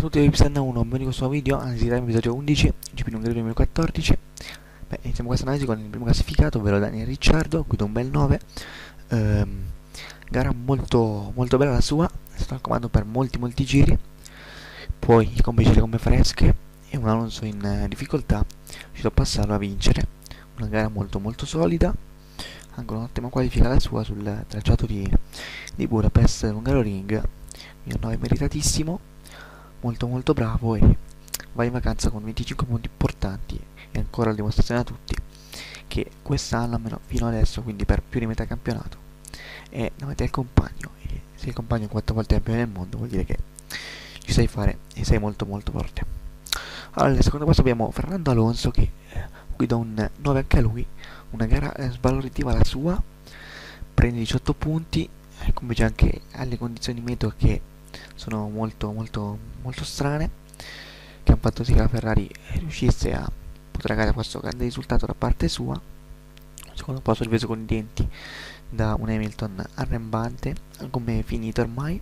a tutti, Ipsen 1, benvenuti in questo nuovo video, analisi time episodio 11, GP Ungheria 2014. Iniziamo questa analisi con il primo classificato, ovvero Daniel Ricciardo, guida un bel 9. Gara molto bella la sua, è stato al comando per molti giri, poi complice le gomme fresche e un Alonso in difficoltà, è riuscito a passarlo a vincere. Una gara molto solida, anche un'ottima qualifica la sua sul tracciato di Budapest Hungaroring, un 9 meritatissimo, molto bravo, e va in vacanza con 25 punti importanti e ancora la dimostrazione a tutti che quest'anno, almeno fino adesso, quindi per più di metà campionato, è davanti al compagno, e se il compagno è 4 volte campione del mondo vuol dire che ci sai fare e sei molto forte. Allora, al secondo posto abbiamo Fernando Alonso che guida un 9 anche a lui, una gara sbalorditiva la sua, prende 18 punti, complice anche alle condizioni meteo che sono molto strane, che hanno fatto sì che la Ferrari riuscisse a poter questo grande risultato da parte sua. Secondo posto ripreso con i denti da un Hamilton arrembante, come finito ormai,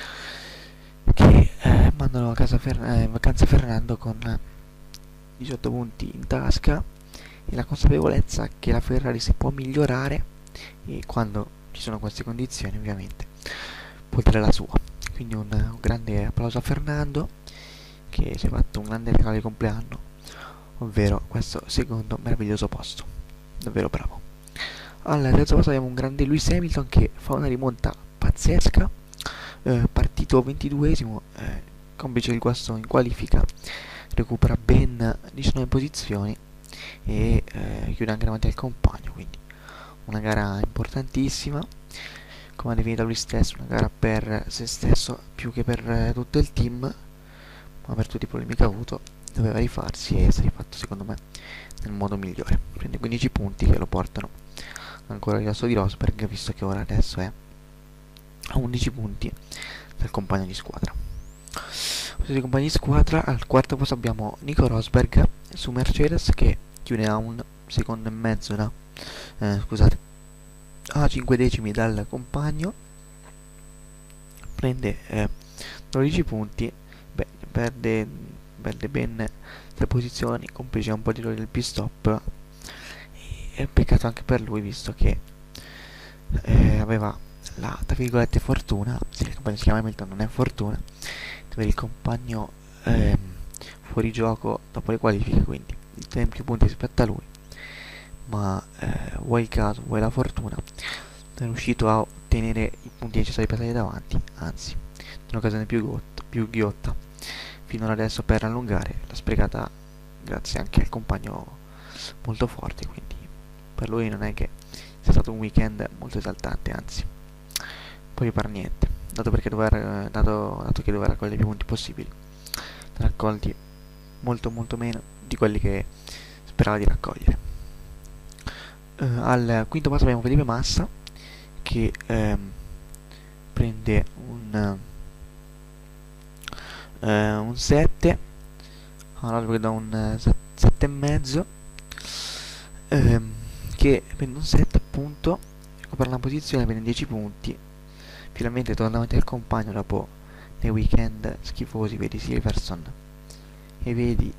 che mandano a casa in vacanza Fernando con 18 punti in tasca e la consapevolezza che la Ferrari si può migliorare, e quando ci sono queste condizioni ovviamente può dare la sua. Quindi un grande applauso a Fernando, che si è fatto un grande regalo di compleanno, ovvero questo secondo meraviglioso posto, davvero bravo. Al terzo posto abbiamo un grande Lewis Hamilton che fa una rimonta pazzesca, partito 22esimo, complice il guasto in qualifica, recupera ben 19 posizioni e chiude anche davanti al compagno, quindi una gara importantissima, come ha definito lui stesso, una gara per se stesso più che per tutto il team, ma per tutti i problemi che ha avuto doveva rifarsi e si è rifatto secondo me nel modo migliore. Prende 15 punti che lo portano ancora al rilasso di Rosberg, visto che ora adesso è a 11 punti dal compagno di squadra. Questi compagni di squadra, al quarto posto abbiamo Nico Rosberg su Mercedes che chiude a un secondo e mezzo a 5 decimi dal compagno, prende 12 punti, perde ben 3 posizioni, complice un po' di errori del pit stop, e è peccato anche per lui, visto che aveva la, tra virgolette, fortuna, se il compagno si chiama Hamilton non è fortuna, di avere il compagno fuori gioco dopo le qualifiche, quindi tiene più punti rispetto a lui, ma vuoi il caso, vuoi la fortuna, non è riuscito a ottenere i punti necessari per salire davanti, anzi, in un'occasione più ghiotta finora adesso per allungare, l'ha sprecata grazie anche al compagno molto forte, quindi per lui non è che sia stato un weekend molto esaltante, anzi, poi per niente, dato che doveva raccogliere più punti possibili, ne ha raccolti molto meno di quelli che sperava di raccogliere. Al quinto posto abbiamo Felipe Massa che prende un 7, allora da un 7 e mezzo, che prende un 7 appunto, recupera la posizione, prende 10 punti, finalmente torna davanti al compagno dopo dei weekend schifosi, vedi Silverstone e vedi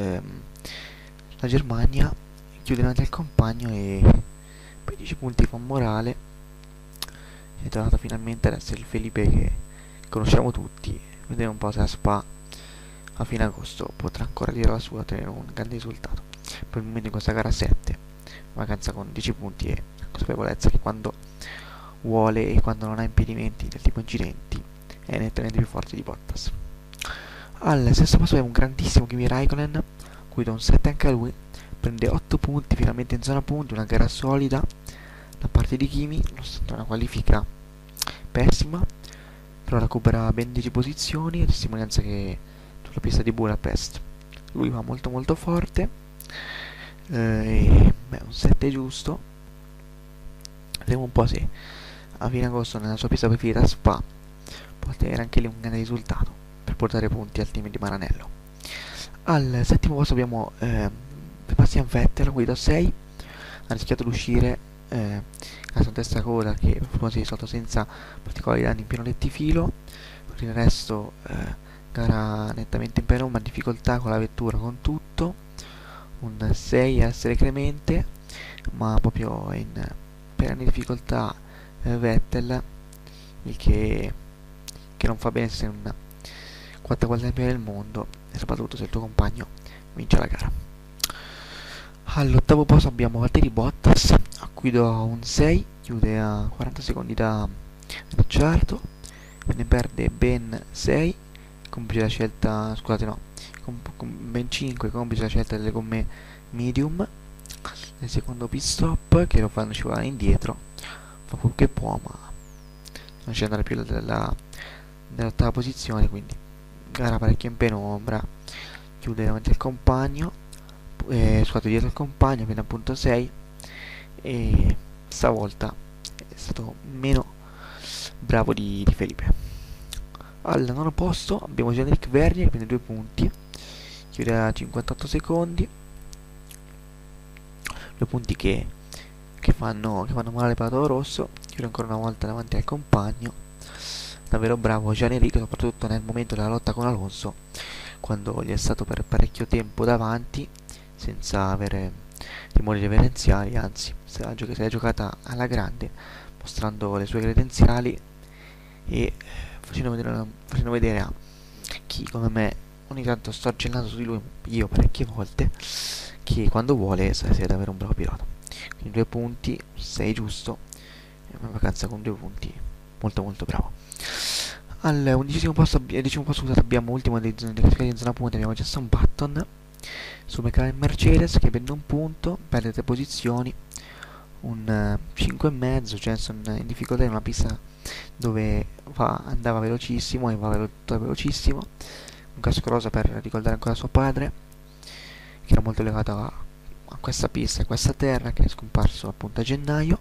la Germania, chiude davanti al compagno e poi 10 punti fa morale, è tornato finalmente ad essere il Felipe che conosciamo tutti. Vedremo un po' se a Spa a fine agosto potrà ancora dire la sua, ottenere un grande risultato. Per il momento in questa gara 7, vacanza con 10 punti e consapevolezza che quando vuole e quando non ha impedimenti del tipo incidenti è nettamente più forte di Bottas. Al sesto posto abbiamo un grandissimo Kimi Raikkonen, guida un 7 anche a lui, prende 8 punti finalmente in zona punti, una gara solida da parte di Kimi, nonostante una qualifica pessima, però recupera ben 10 posizioni, a testimonianza che sulla pista di Budapest lui va molto forte, e un 7 è giusto. Vedremo un po' se a fine agosto nella sua pista preferita Spa può ottenere anche lì un grande risultato per portare punti al team di Maranello. Al settimo posto abbiamo Sebastian Vettel, guida 6, ha rischiato di uscire grazie a un testacoda che per fortuna si è risolto senza particolari danni in pieno rettifilo. Per il resto gara nettamente in penombra, difficoltà con la vettura, con tutto, un 6 a essere clemente, ma proprio in perenne difficoltà Vettel, il che non fa bene se un quattro campione del mondo e soprattutto se il tuo compagno vince la gara. All'ottavo posto abbiamo Valtteri Bottas, a cui do un 6, chiude a 40 secondi da Ricciardo, ne perde ben 6, complice la scelta, scusate no, ben 5, complice la scelta delle gomme medium, nel secondo pit stop che lo fanno scivolare indietro, fa quel che può ma non riesce ad andare più dell'ottava posizione, quindi gara parecchio in penombra, chiude davanti al compagno, scusate, dietro al compagno, viene appunto 6 e stavolta è stato meno bravo di Felipe. Al nono posto abbiamo Jean-Éric Vergne che prende 2 punti, chiude a 58 secondi, 2 punti che fanno male per Toro Rosso, chiude ancora una volta davanti al compagno, davvero bravo Jean-Éric, soprattutto nel momento della lotta con Alonso, quando gli è stato per parecchio tempo davanti, senza avere timori reverenziali, anzi se l'è giocata alla grande, mostrando le sue credenziali e facendo vedere a chi come me ogni tanto sto accennando su di lui io parecchie volte che quando vuole sa sia davvero un bravo pilota. Quindi 2 punti, 6 giusto, e una vacanza con 2 punti, molto molto bravo. Al decimo posto scusate, abbiamo ultimo dei classificati in zona punti, abbiamo Jenson Button su McLaren Mercedes che prende un punto, perde 3 posizioni, un 5,5, Jenson in difficoltà in una pista dove andava velocissimo e va velocissimo, un casco rosa per ricordare ancora suo padre, che era molto legato a questa pista e a questa terra, che è scomparso appunto a gennaio.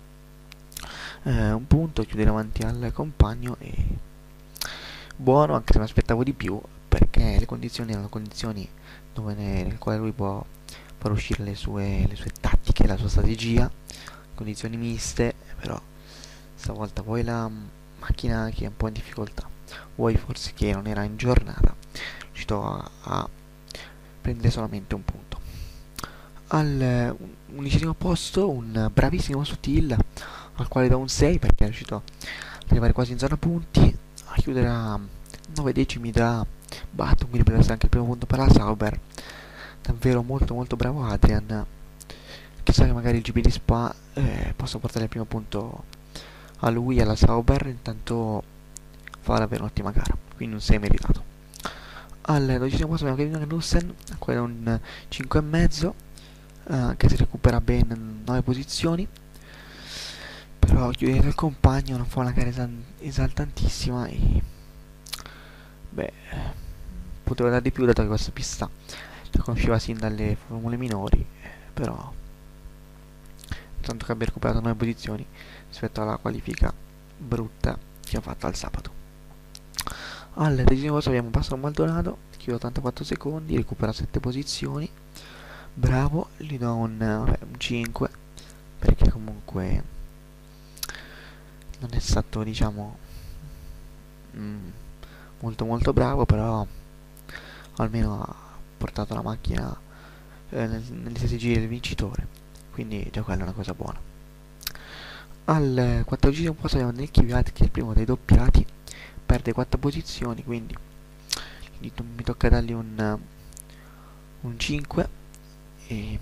Un punto, chiude davanti al compagno e buono, anche se mi aspettavo di più, perché le condizioni erano condizioni nel quale lui può far uscire le sue tattiche, la sua strategia, condizioni miste, però stavolta vuoi la macchina che è un po' in difficoltà, vuoi forse che non era in giornata, riuscito a prendere solamente un punto. Al 11° posto un bravissimo Sutil, al quale do un 6 perché è riuscito ad arrivare quasi in zona punti, a chiudere a 9 decimi da Button, quindi prende anche il primo punto per la Sauber. Davvero molto molto bravo Adrian, chissà che magari il GP di Spa possa portare il primo punto a lui e alla Sauber, intanto fa davvero un'ottima gara, quindi un 6 meritato. Al 12° posto abbiamo Kevin Magnussen, quello è un 5,5, che si recupera ben 9 posizioni, però chiudere il compagno non fa una gara esaltantissima e beh, poteva dare di più dato che questa pista la conosceva sin dalle formule minori, però tanto che abbia recuperato 9 posizioni rispetto alla qualifica brutta che ha fatto al sabato. Al 13° posto abbiamo Pastor Maldonado, chiude 84 secondi, recupera 7 posizioni, bravo, gli do un 5 perché comunque non è stato, diciamo, molto molto bravo, però almeno ha portato la macchina negli stessi giri del vincitore, quindi già quella è una cosa buona. Al 14° posto abbiamo Nick Kvyat, che è il primo dei doppiati, perde 4 posizioni, quindi mi tocca dargli un 5 e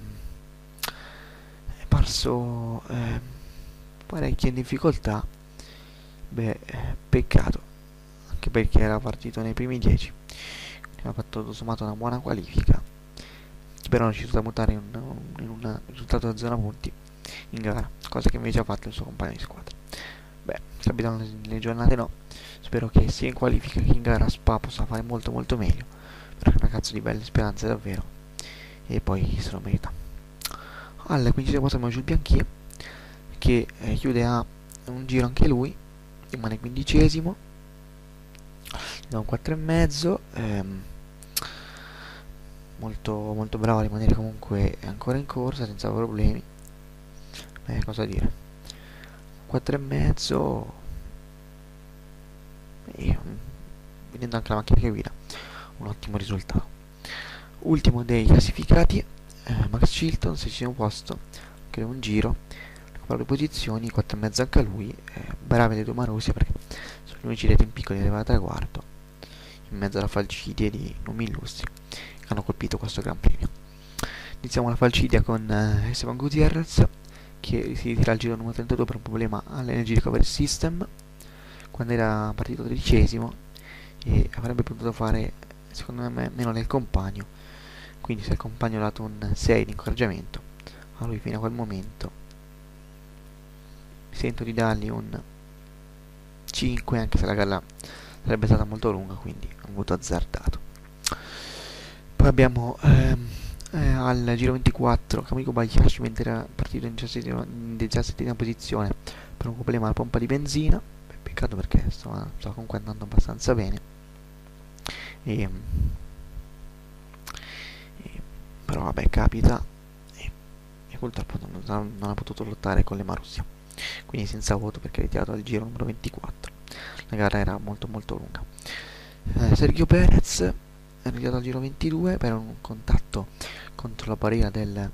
è parso parecchio in difficoltà. Beh, peccato, anche perché era partito nei primi 10, quindi ha fatto tutto sommato una buona qualifica, però non è riuscito a mutare in un risultato da zona punti in gara, cosa che invece ha fatto il suo compagno di squadra. Beh, capitano nelle giornate no, spero che sia in qualifica che in gara a Spa possa fare molto molto meglio, perché è una cazzo di belle speranze davvero, e poi se lo merita. Al 15° posto abbiamo Jules Bianchi, che chiude a un giro anche lui, rimane 15°, da un 4,5, molto molto bravo a rimanere comunque ancora in corsa senza problemi. Cosa dire, 4,5 e vedendo anche la macchina che guida, un ottimo risultato. Ultimo dei classificati, Max Chilton, 16° posto, che è un giro, recupera le posizioni, 4,5 anche a lui, brave le due Marussia perché sono gli unici dei tempi piccoli di arrivare a traguardo, in mezzo alla falcidie di nomi illustri che hanno colpito questo Gran Premio. Iniziamo la falcidia con Esteban Gutierrez, che si ritira al giro numero 32 per un problema all'Energy Recovery System, quando era partito 13° e avrebbe potuto fare, secondo me, meno del compagno. Quindi se il compagno ha dato un 6 di incoraggiamento, a lui fino a quel momento sento di dargli un 5, anche se la gara sarebbe stata molto lunga, quindi ho avuto azzardato. Poi abbiamo al giro 24 Kamiko Bayashi, mentre era partito in 17ª posizione per un problema alla pompa di benzina. Peccato perché stava comunque andando abbastanza bene, e però vabbè, capita, e purtroppo non ha potuto lottare con le Marussia, quindi senza voto perché è ritirato al giro numero 24. La gara era molto molto lunga. Sergio Perez è ritirato al giro 22 per un contatto contro la barriera del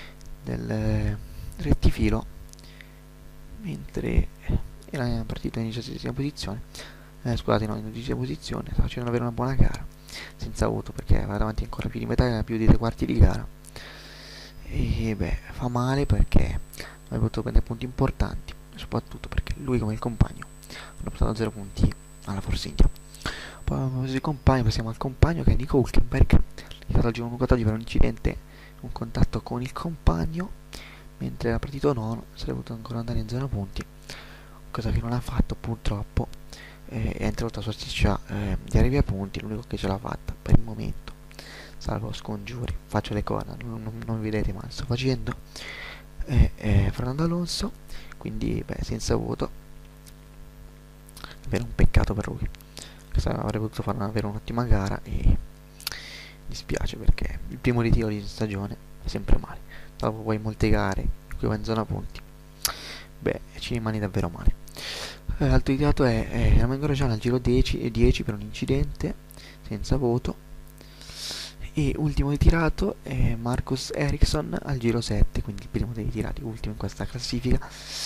rettifilo, mentre era partito in 17ª posizione, scusate, no, in 12ª posizione, stava facendo avere una buona gara, senza voto perché aveva davanti ancora più di metà, più di 3/4 di gara, e beh, fa male perché aveva potuto prendere punti importanti, soprattutto perché lui come il compagno hanno portato 0 punti alla Force India. Poi passiamo al compagno che è Nico Hülkenberg, che è stato al giro numero 14 per un incidente, un contatto con il compagno, mentre era partito nono, sarebbe potuto ancora andare in 0 punti, cosa che non ha fatto purtroppo. È interrotta la sua striscia di arrivi a punti, l'unico che ce l'ha fatta per il momento, salvo scongiuri, faccio le corna, non vedete ma sto facendo, Fernando Alonso, quindi beh, senza voto, davvero un peccato per lui, che avrebbe potuto avere un'ottima gara, e dispiace perché il primo ritiro di stagione è sempre male, dopo poi molte gare in cui va in zona punti, beh, ci rimane davvero male. L'altro ritirato è Romain Grosjean al giro 10 per un incidente, senza voto. E ultimo ritirato è Marcus Ericsson al giro 7, quindi il primo dei ritirati, ultimo in questa classifica,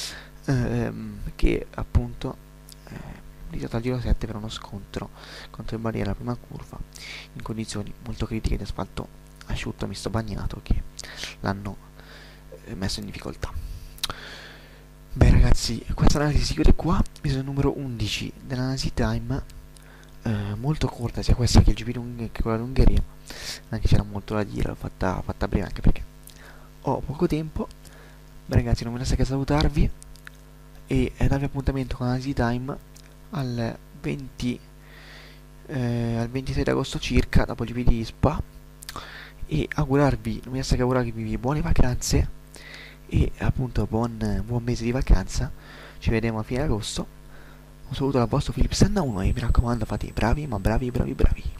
che appunto ritirato al giro 7 per uno scontro contro il barriere alla prima curva, in condizioni molto critiche di asfalto asciutto misto bagnato, che l'hanno messo in difficoltà. Beh ragazzi, questa analisi si chiude qua, episodio numero 11 dell'Analisi Time, molto corta sia questa che il GP che quella d'Ungheria, anche c'era molto da dire, l'ho fatta breve anche perché ho poco tempo. Beh ragazzi, non mi resta che salutarvi e darvi appuntamento con Analisi Time al 26 agosto circa, dopo il GP di Spa, e augurarvi, non mi resta che augurarvi buone vacanze e appunto buon mese di vacanza. Ci vedremo a fine agosto. Un saluto dal vostro Philips N1 e mi raccomando, fate i bravi, ma bravi bravi bravi.